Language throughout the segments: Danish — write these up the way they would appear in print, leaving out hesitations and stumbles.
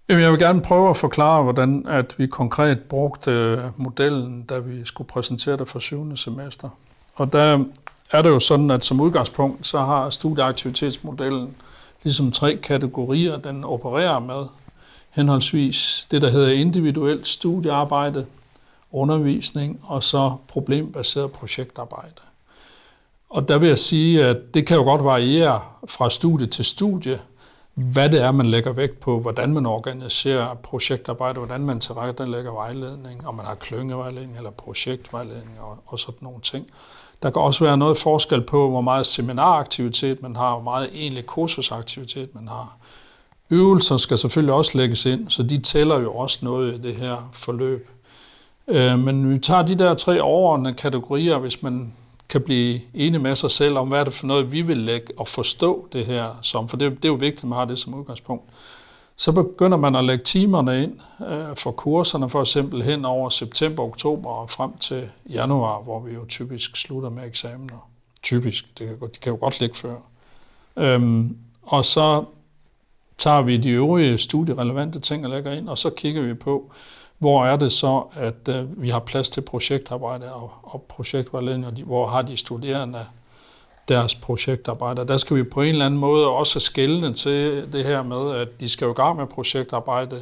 Jeg vil gerne prøve at forklare, hvordan at vi konkret brugte modellen, da vi skulle præsentere det for 7. semester. Og der er det jo sådan, at som udgangspunkt, så har studieaktivitetsmodellen ligesom 3 kategorier, den opererer med. Henholdsvis det, der hedder individuelt studiearbejde, undervisning og så problembaseret projektarbejde. Og der vil jeg sige, at det kan jo godt variere fra studie til studie, hvad det er, man lægger vægt på, hvordan man organiserer projektarbejde, hvordan man tilrettelægger vejledning, om man har klyngevejledning eller projektvejledning og sådan nogle ting. Der kan også være noget forskel på, hvor meget seminaraktivitet man har, hvor meget egentlig kursusaktivitet man har. Øvelser skal selvfølgelig også lægges ind, så de tæller jo også noget i det her forløb. Men vi tager de der 3 overordnede kategorier, hvis man kan blive enig med sig selv om, hvad er det for noget, vi vil lægge og forstå det her som, for det er jo vigtigt, at man har det som udgangspunkt. Så begynder man at lægge timerne ind for kurserne, for eksempel hen over september, oktober og frem til januar, hvor vi jo typisk slutter med eksamener. Typisk, de kan jo godt ligge før. Og så tager vi de øvrige studierelevante ting og lægger ind, og så kigger vi på, hvor er det så, at vi har plads til projektarbejde og projektvejledning, og hvor har de studerende deres projektarbejde. Der skal vi på en eller anden måde også skelne til det her med, at de skal jo i gang med projektarbejde.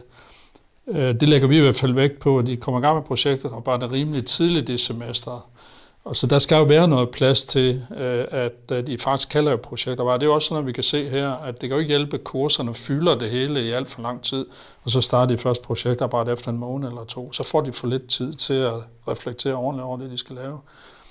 Det lægger vi i hvert fald vægt på, at de kommer i gang med projektarbejde rimelig tidligt i semesteret. Og så der skal jo være noget plads til, at de faktisk kalder jo projektarbejde. Det er jo også sådan, at vi kan se her, at det kan jo ikke hjælpe, at kurserne fylder det hele i alt for lang tid, og så starter de først projektarbejde efter en måned eller 2. Så får de for lidt tid til at reflektere ordentligt over det, de skal lave.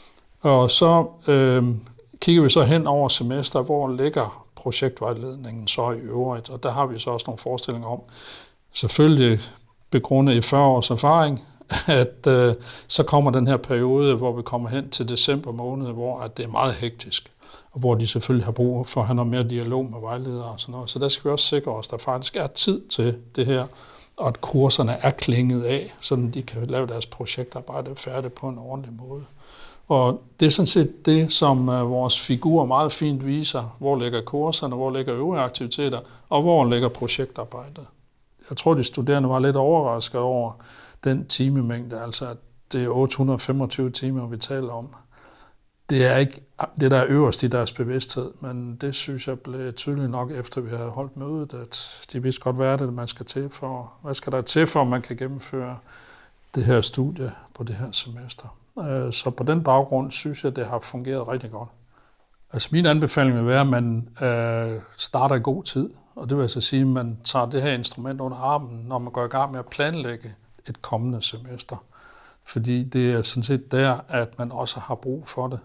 Og så kigger vi så hen over semester, hvor ligger projektvejledningen så i øvrigt, og der har vi så også nogle forestillinger om, selvfølgelig begrundet i 40 års erfaring, at så kommer den her periode, hvor vi kommer hen til december måned, hvor at det er meget hektisk, og hvor de selvfølgelig har brug for at have noget mere dialog med vejledere og sådan noget. Så der skal vi også sikre os, at der faktisk er tid til det her, og at kurserne er klinget af, så de kan lave deres projektarbejde færdigt på en ordentlig måde. Og det er sådan set det, som vores figur meget fint viser, hvor ligger kurserne, hvor ligger øvrige aktiviteter, og hvor ligger projektarbejdet. Jeg tror, de studerende var lidt overrasket over den timemængde, altså at det er 825 timer, vi taler om. Det er ikke det, der er øverst i deres bevidsthed, men det synes jeg blev tydeligt nok, efter vi havde holdt mødet, at de vidste godt, hvad er det, man skal til for, hvad skal der til for, at man kan gennemføre det her studie på det her semester. Så på den baggrund synes jeg, det har fungeret rigtig godt. Altså min anbefaling vil være, at man starter i god tid, og det vil altså sige, at man tager det her instrument under armen, når man går i gang med at planlægge et kommende semester. Fordi det er sådan set der, at man også har brug for det.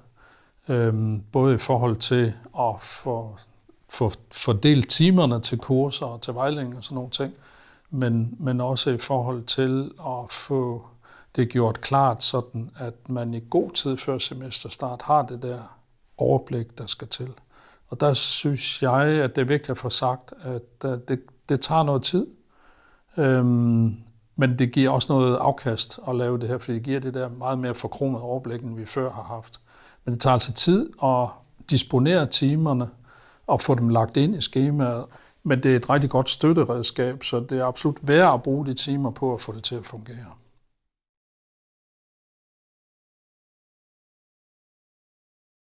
Både i forhold til at få fordelt timerne til kurser og til vejledning og sådan nogle ting, men også i forhold til at få det gjort klart, sådan at man i god tid før semesterstart har det der overblik, der skal til. Og der synes jeg, at det er vigtigt at få sagt, at det tager noget tid. Men det giver også noget afkast at lave det her, fordi det giver det der meget mere forkromet overblik, end vi før har haft. Men det tager altså tid at disponere timerne og få dem lagt ind i skemaet. Men det er et rigtig godt støtteredskab, så det er absolut værd at bruge de timer på at få det til at fungere.